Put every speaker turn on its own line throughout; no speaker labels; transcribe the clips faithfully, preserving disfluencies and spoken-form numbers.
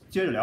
接着聊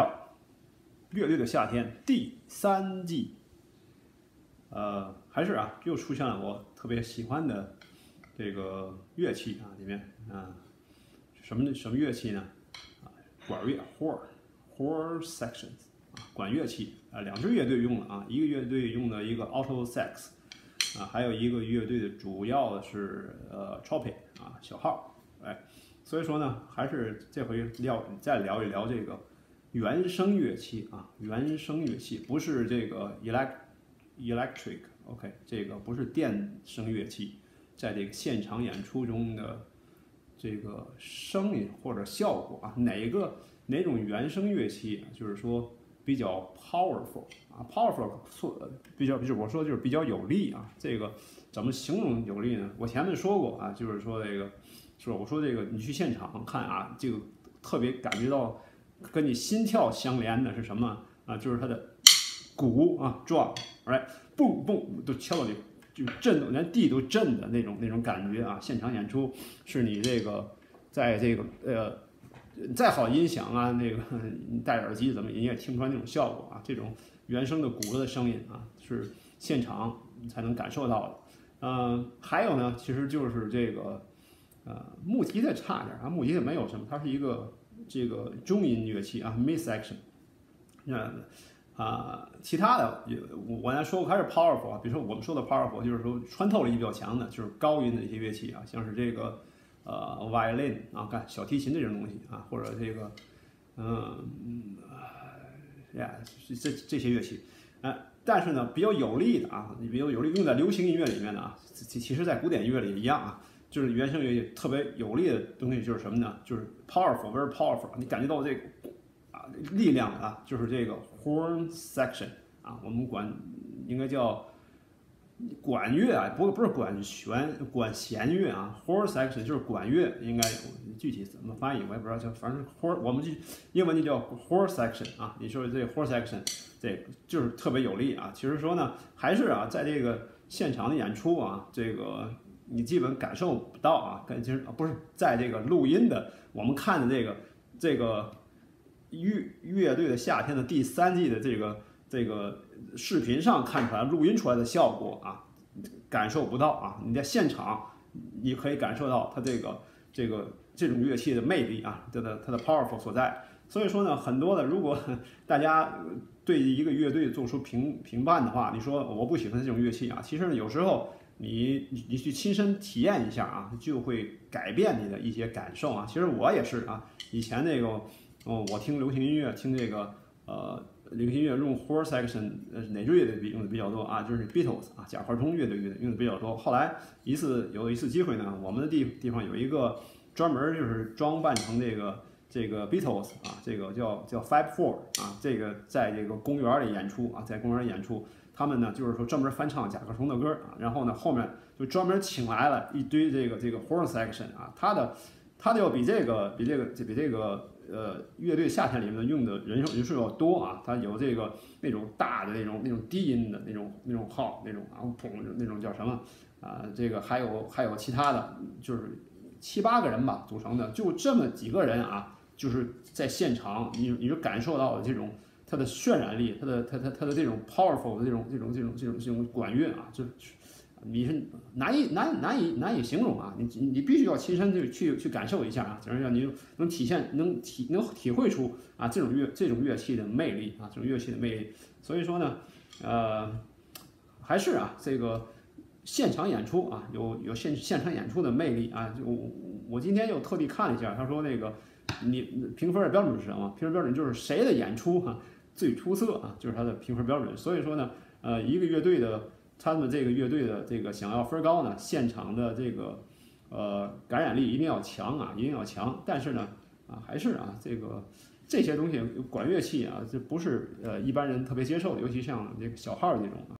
《乐队的夏天》第三季，呃，还是啊，又出现了我特别喜欢的这个乐器啊，里面啊，什么什么乐器呢？啊，管乐 horn horn sections 啊，管乐器啊，两支乐队用了啊，一个乐队用的一个 alto sax 啊，还有一个乐队的主要的是呃 trumpet 啊，小号，哎。所以说呢，还是这回聊再聊一聊这个原声乐器啊，原声乐器不是这个 elect electric，OK，、okay, 这个不是电声乐器，在这个现场演出中的这个声音或者效果啊，哪个哪种原声乐器，就是说比较 powerful 啊 ，powerful 比较比较我说就是比较有力啊，这个怎么形容有力呢？我前面说过啊，就是说这个。是吧？我说这个，你去现场看啊，这个特别感觉到跟你心跳相连的是什么啊？就是它的鼓啊，drum，哎，蹦蹦都敲到你，就震动，连地都震的那种那种感觉啊！现场演出是你这个在这个呃再好音响啊，那个你戴耳机怎么你也听不出来那种效果啊！这种原声的鼓的声音啊，是现场才能感受到的。嗯、呃，还有呢，其实就是这个。呃，木笛的差点啊，木笛的没有什么，它是一个这个中音乐器啊 ，mid section。那啊，其他的我我刚才说过还是 powerful 啊，比如说我们说的 powerful， 就是说穿透力比较强的，就是高音的一些乐器啊，像是这个呃 violin 啊，看小提琴这种东西啊，或者这个嗯呀这这些乐器，啊、呃，但是呢比较有力的啊，你比较有力用在流行音乐里面的啊，其其实在古典音乐里也一样啊。就是原声乐器特别有力的东西，就是什么呢？就是 powerful, very powerful。你感觉到这个啊力量啊，就是这个 horn section 啊，我们管应该叫管乐啊，不不是管弦管弦乐啊 ，horn section 就是管乐，应该具体怎么翻译我也不知道，就反正 horn 我们就英文就叫 horn section 啊。你说这个 horn section 这个就是特别有力啊。其实说呢，还是啊，在这个现场的演出啊，这个。你基本感受不到啊，跟其实不是在这个录音的，我们看的这个这个乐乐队的夏天的第三季的这个这个视频上看出来录音出来的效果啊，感受不到啊。你在现场你可以感受到它这个这个这种乐器的魅力啊，它的它的 powerful 所在。所以说呢，很多的如果大家对一个乐队做出评评判的话，你说我不喜欢这种乐器啊，其实呢有时候。你你去亲身体验一下啊，就会改变你的一些感受啊。其实我也是啊，以前那个，哦，我听流行音乐，听这个呃流行音乐用 horn section， 呃哪支乐队用的比较多啊？就是 Beatles 啊，甲壳虫乐队用的比较多。后来一次有一次机会呢，我们的地地方有一个专门就是装扮成这个这个 Beatles 啊，这个叫叫 Fab Four 啊，这个在这个公园里演出啊，在公园演出。他们呢，就是说专门翻唱甲壳虫的歌啊，然后呢，后面就专门请来了一堆这个这个 horn section 啊，他的他的要比这个比这个比这个呃乐队夏天里面用的人人数要多啊，他有这个那种大的那种那种低音的那种那种号那种啊砰那种叫什么啊，这个还有还有其他的，就是七八个人吧组成的，就这么几个人啊，就是在现场你你就感受到了这种。它的渲染力，它的它它它的这种 powerful 的这种这种这种这种这种管乐啊，就你是难以难难以难以形容啊！你你必须要亲身去去去感受一下啊，这样你能体现能体能体会出啊这种乐这种乐器的魅力啊，这种乐器的魅力。所以说呢，呃，还是啊这个现场演出啊，有有现现场演出的魅力啊。就我我今天又特地看了一下，他说那个你评分的标准是什么？评分标准就是谁的演出哈、啊。最出色啊，就是它的评分标准。所以说呢，呃，一个乐队的他们这个乐队的这个想要分高呢，现场的这个呃感染力一定要强啊，一定要强。但是呢，啊还是啊这个这些东西管乐器啊，这不是呃一般人特别接受的，尤其像这个小号这种啊。